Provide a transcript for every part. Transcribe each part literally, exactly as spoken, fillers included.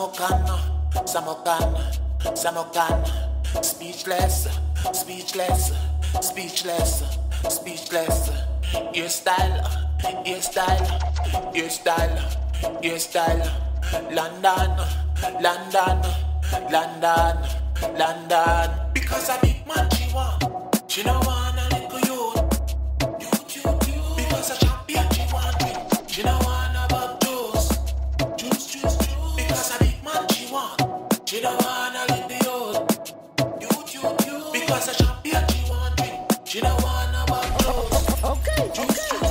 Samokana, Samokana, Samokana, speechless, speechless, speechless, speechless. Your style, your style, your style, your style. London, London, London, London. Because a big man she want, she no want a little youth, youth, youth, youth. Because a champion she want it, she no want about juice, juice, juice, juice. Because a big man she want, she no want a little youth, youth, youth, youth. Because a champion she want it, she no want about juice, okay, juice, juice, juice.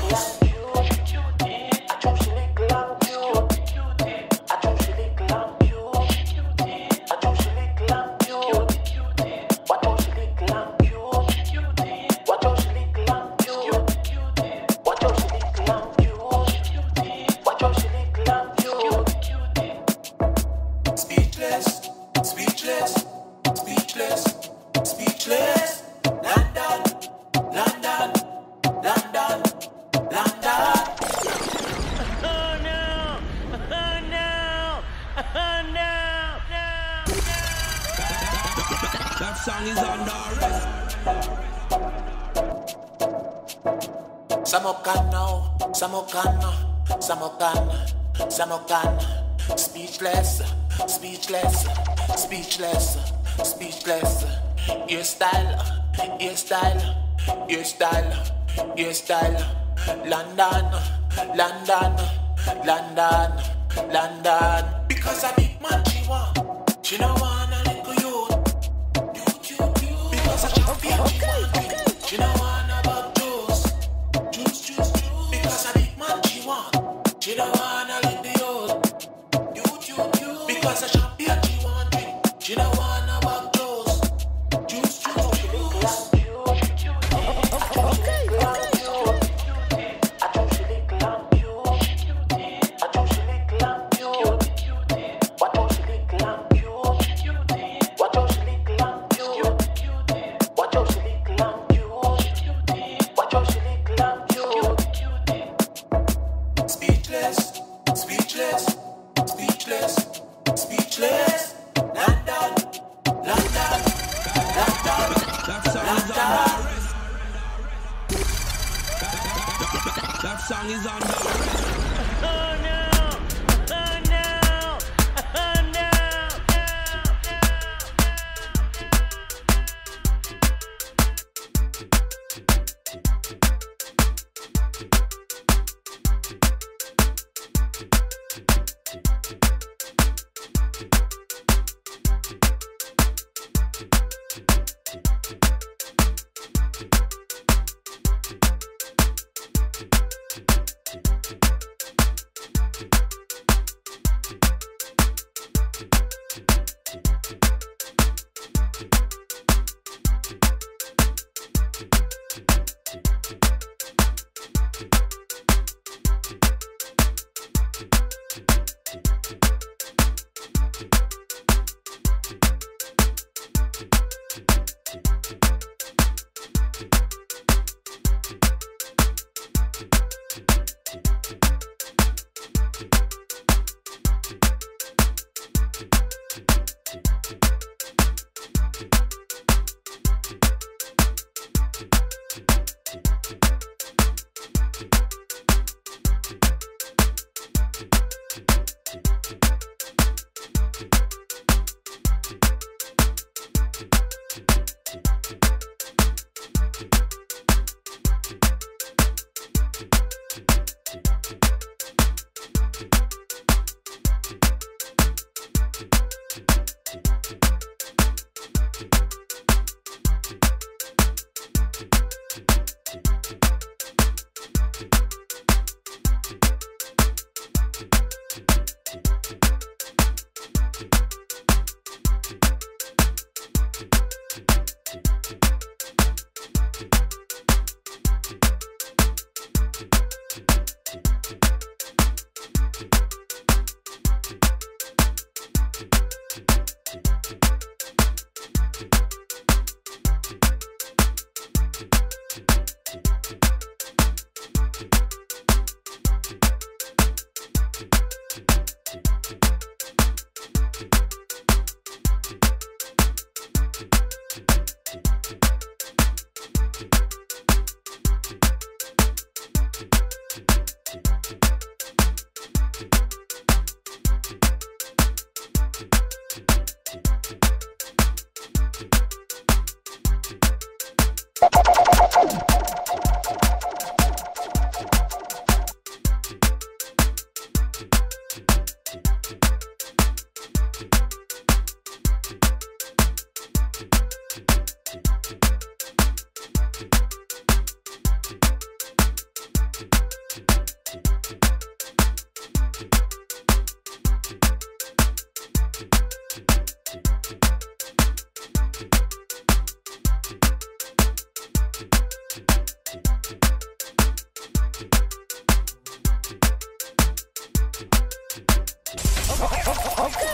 Samokana, Samokana, Samokana, Samokana, speechless, speechless, speechless, speechless. Your style, your style, your style, your style. London, London, London, London. Because a big man she want, she no want a little youth, youth, youth, youth. Because a champion she want it, she no want about juice, juice, juice, juice. Because a big man she want, she no want a little youth, youth, youth, youth. Because a champion she want it, she no want about juice, juice, juice, juice. Speechless.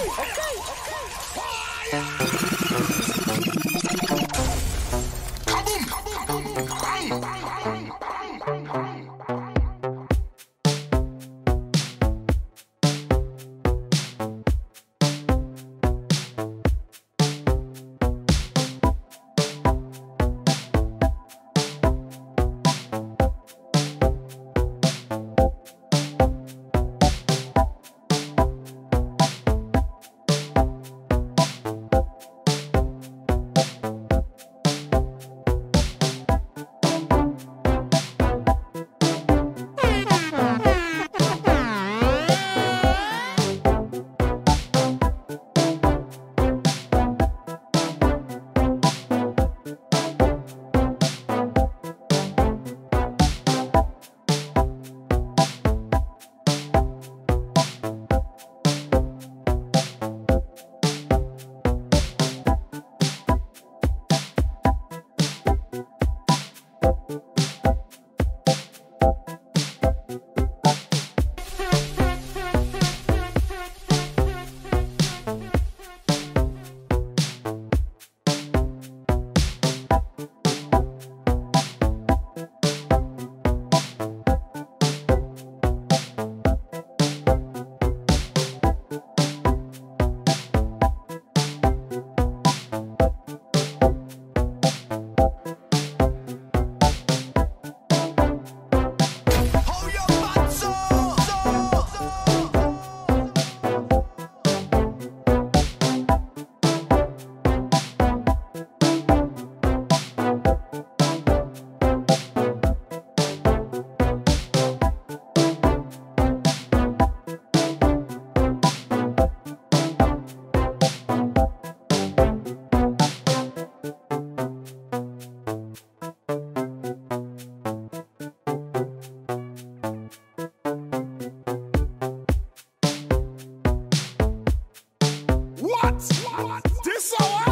What? This how